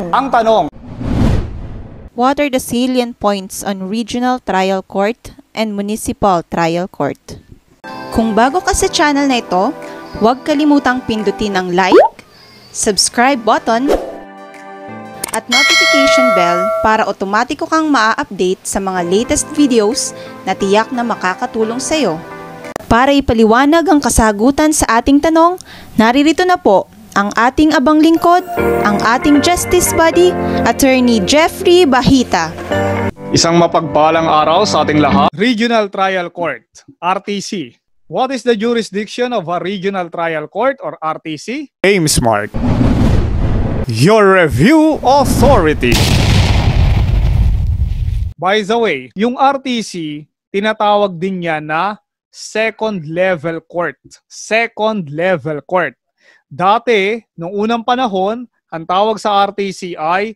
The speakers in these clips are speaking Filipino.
Ang tanong, What are the salient points on regional trial court and municipal trial court? Kung bago ka sa channel na ito, huwag kalimutang pindutin ang like, subscribe button, at notification bell para otomatiko kang maa-update sa mga latest videos na tiyak na makakatulong sa iyo. Para ipaliwanag ang kasagutan sa ating tanong, naririto na po ang ating abang lingkod, ang ating Justice Buddy, Attorney Jeffrey Bahita. isang mapagpalang araw sa ating lahat. Regional Trial Court, RTC. What is the jurisdiction of a Regional Trial Court or RTC? James Mark. Your Review Authority. By the way, yung RTC, tinatawag din niya na Second Level Court. Second Level Court. Dati, noong unang panahon, ang tawag sa RTC ay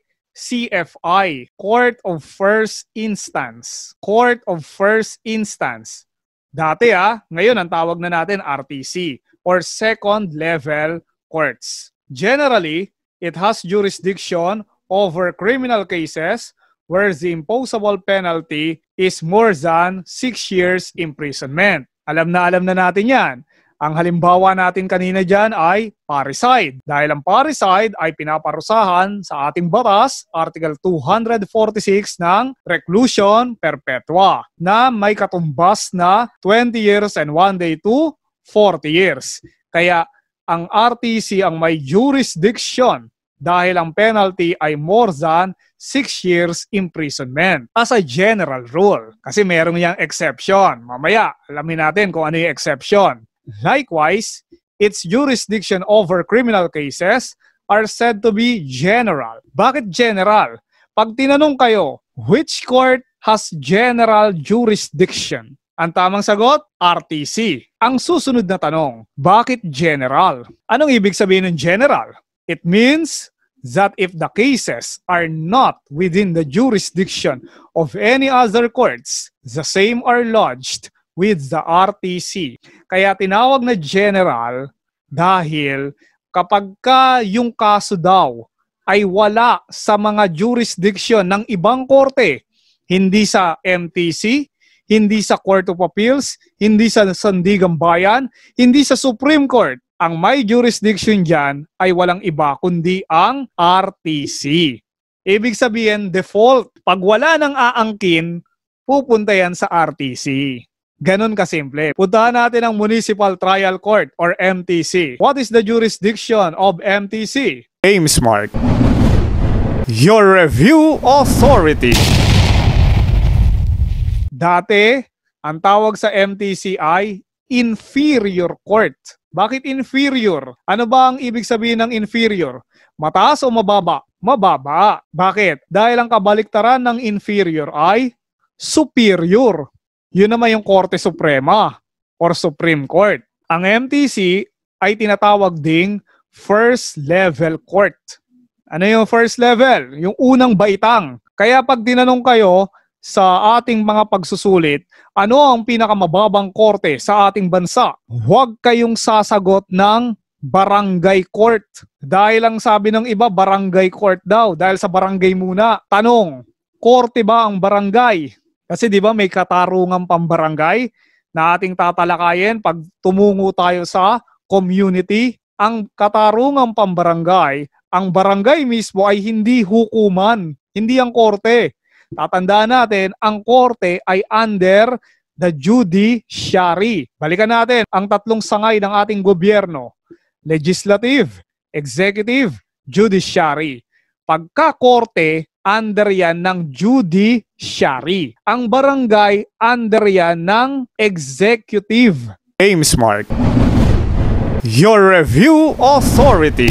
CFI, Court of First Instance. Court of First Instance. Dati ngayon ang tawag na natin RTC or Second Level Courts. Generally, it has jurisdiction over criminal cases where the imposable penalty is more than 6 years imprisonment. Alam na natin yan. Ang halimbawa natin kanina dyan ay parricide. Dahil ang parricide ay pinaparusahan sa ating batas, Article 246 ng Reclusion Perpetua, na may katumbas na 20 years and 1 day to 40 years. Kaya ang RTC ang may jurisdiction dahil ang penalty ay more than 6 years imprisonment as a general rule. Kasi merong yang exception. Mamaya, alamin natin kung ano yung exception. Likewise, its jurisdiction over criminal cases are said to be general. Bakit general? Pag tinanong kayo, which court has general jurisdiction? Ang tamang sagot, RTC. Ang susunod na tanong, bakit general? Anong ibig sabihin ng general? It means that if the cases are not within the jurisdiction of any other courts, the same are lodged with the RTC. Kaya tinawag na general dahil kapag yung kaso daw ay wala sa mga jurisdiction ng ibang korte, hindi sa MTC, hindi sa Court of Appeals, hindi sa Sandigang Bayan, hindi sa Supreme Court, ang may jurisdiction dyan ay walang iba kundi ang RTC. Ibig sabihin, default. Pag wala nang aangkin, pupunta yan sa RTC. Ganon kasimple. Puntahan natin ang Municipal Trial Court or MTC. What is the jurisdiction of MTC? James Mark. Your Review Authority. Dati, ang tawag sa MTC ay inferior court. Bakit inferior? Ano ba ang ibig sabihin ng inferior? Mataas o mababa? Mababa. Bakit? Dahil ang kabaliktaran ng inferior ay superior. Yun naman yung Korte Suprema or Supreme Court. Ang MTC ay tinatawag ding first level court. Ano yung first level? Yung unang baitang. Kaya pag tinanong kayo sa ating mga pagsusulit, ano ang pinakamababang korte sa ating bansa? Huwag kayong sasagot ng barangay court. Dahil ang sabi ng iba, barangay court daw. Dahil sa barangay muna. Tanong, korte ba ang barangay? Kasi di ba may katarungang pambarangay na ating tatalakayin pag tumungo tayo sa community. Ang katarungang pambarangay, ang barangay mismo ay hindi hukuman, hindi ang korte. Tatandaan natin, ang korte ay under the judiciary. Balikan natin ang tatlong sangay ng ating gobyerno. Legislative, executive, judiciary. Pagka-korte, under yan ng judiciary. Ang barangay, under yan ng executive. James Mark. Your Review Authority.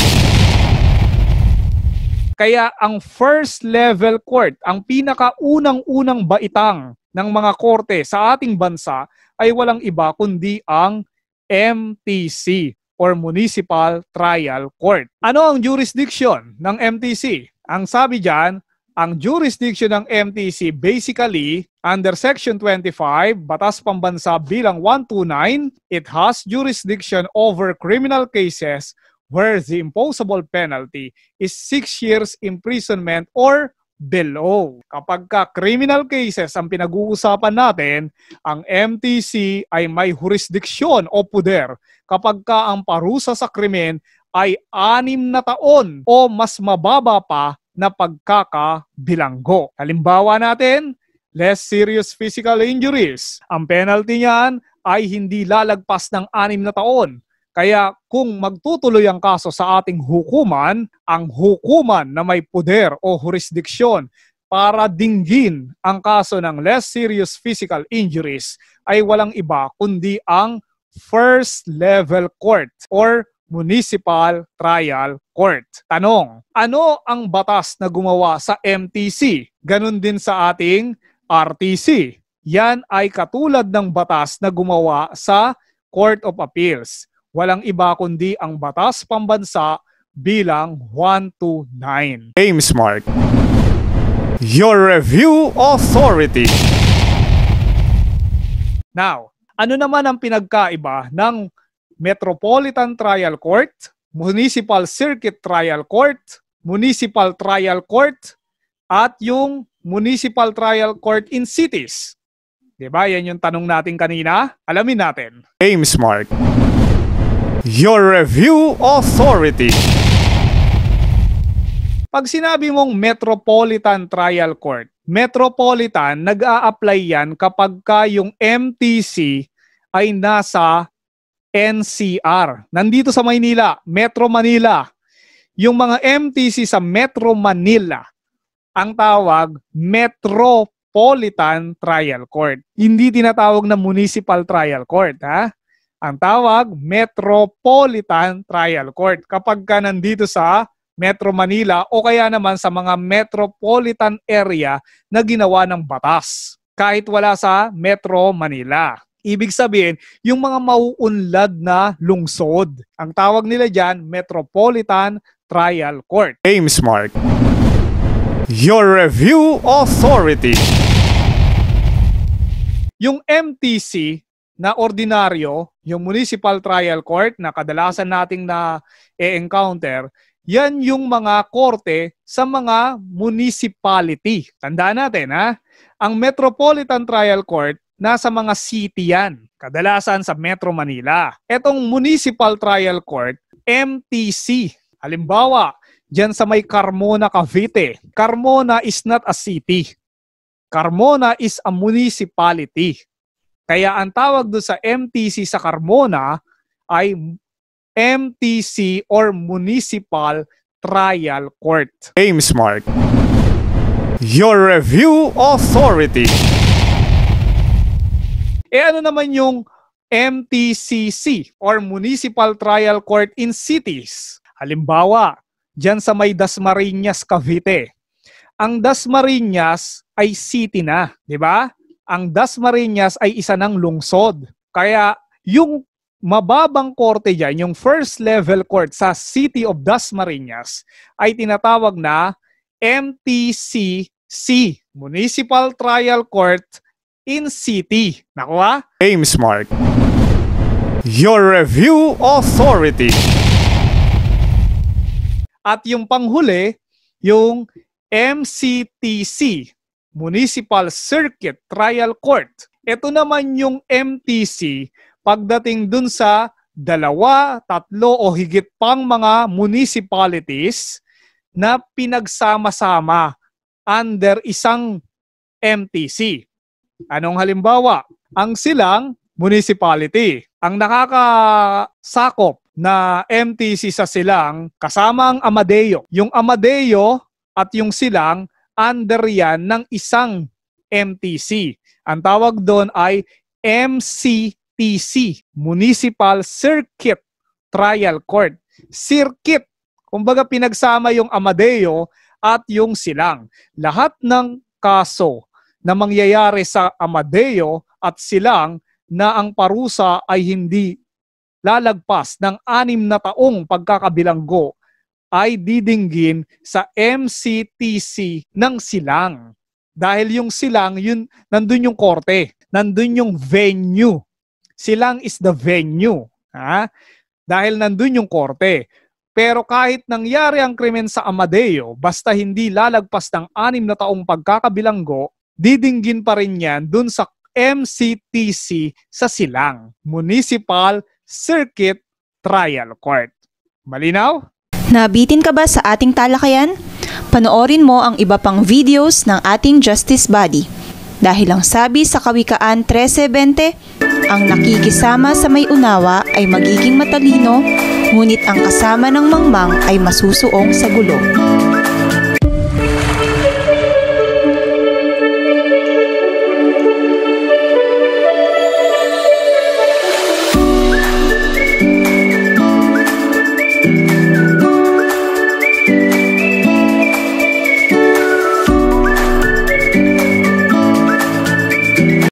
Kaya ang first level court, ang pinakaunang-unang baitang ng mga korte sa ating bansa ay walang iba kundi ang MTC or Municipal Trial Court. Ano ang jurisdiction ng MTC? Ang sabi dyan, ang jurisdiction ng MTC basically under Section 25, Batas Pambansa bilang 129, it has jurisdiction over criminal cases where the imposable penalty is 6 years imprisonment or below. Kapag ka criminal cases ang pinag-uusapan natin, ang MTC ay may jurisdiksyon o puder kapag ka ang parusa sa krimen ay 6 na taon o mas mababa pa na pagkakabilanggo. Halimbawa natin, less serious physical injuries. Ang penalty niyan ay hindi lalagpas ng 6 na taon. Kaya kung magtutuloy ang kaso sa ating hukuman, ang hukuman na may puder o jurisdiksyon para dinggin ang kaso ng less serious physical injuries ay walang iba kundi ang first level court or municipal trial court. Tanong, ano ang batas na gumawa sa MTC? Ganon din sa ating RTC. Yan ay katulad ng batas na gumawa sa Court of Appeals. Walang iba kundi ang batas pambansa bilang 129. GameSmart, your review authority. Now, ano naman ang pinagkaiba ng Metropolitan Trial Court, Municipal Circuit Trial Court, Municipal Trial Court, at yung Municipal Trial Court in Cities? Diba? Yan yung tanong natin kanina. Alamin natin. GameSmart, your review authority. Pag sinabi mong Metropolitan Trial Court, Metropolitan, nag-a-apply yan kapag ka yung MTC ay nasa NCR. Nandito sa Maynila, Metro Manila. Yung mga MTC sa Metro Manila, ang tawag Metropolitan Trial Court. Hindi tinatawag na Municipal Trial Court, ha? Ang tawag Metropolitan Trial Court kapag ka nandito sa Metro Manila o kaya naman sa mga metropolitan area na ginawa ng batas. Kahit wala sa Metro Manila. Ibig sabihin, yung mga mauunlad na lungsod. Ang tawag nila dyan, Metropolitan Trial Court. GameSmart, your review authority. Yung MTC na ordinaryo, yung Municipal Trial Court na kadalasan nating na-encounter, yan yung mga korte sa mga municipality. Tandaan natin, ha? Ang Metropolitan Trial Court, nasa mga city yan. Kadalasan sa Metro Manila. Etong Municipal Trial Court, MTC. Halimbawa, dyan sa may Carmona, Cavite. Carmona is not a city. Carmona is a municipality. Kaya ang tawag doon sa MTC sa Carmona ay MTC or Municipal Trial Court. GameSmart, your review authority. Ano naman yung MTCC or Municipal Trial Court in Cities? Halimbawa, dyan sa may Dasmariñas, Cavite. Ang Dasmariñas ay city na, di ba? Ang Dasmariñas ay isa ng lungsod. Kaya yung mababang korte dyan, yung first level court sa City of Dasmariñas ay tinatawag na MTCC, Municipal Trial Court in City. Nakuha? GameSmart, your review authority. At yung panghuli, yung MCTC, Municipal Circuit Trial Court. Ito naman yung MTC pagdating dun sa 2, 3 o higit pang mga municipalities na pinagsama-sama under isang MTC. Anong halimbawa? Ang Silang Municipality. Ang nakakasakop na MTC sa Silang kasama ang Amadeo. Yung Amadeo at yung Silang under yan ng isang MTC. Ang tawag doon ay MCTC, Municipal Circuit Trial Court. Circuit. Kumbaga pinagsama yung Amadeo at yung Silang. Lahat ng kaso na mangyayari sa Amadeo at Silang na ang parusa ay hindi lalagpas ng 6 na taong pagkakabilanggo ay didinggin sa MCTC ng Silang. Dahil yung Silang, yun, nandun yung korte, nandun yung venue. Silang is the venue. Ha? Dahil nandun yung korte. Pero kahit nangyari ang krimen sa Amadeo, basta hindi lalagpas ng 6 na taong pagkakabilanggo, didinggin pa rin yan dun sa MCTC sa Silang, Municipal Circuit Trial Court. Malinaw? Nabitin ka ba sa ating talakayan? Panoorin mo ang iba pang videos ng ating Justice Body. Dahil ang sabi sa Kawikaan 13:20, ang nakikisama sa may unawa ay magiging matalino, ngunit ang kasama ng mangmang ay masusuong sa gulo.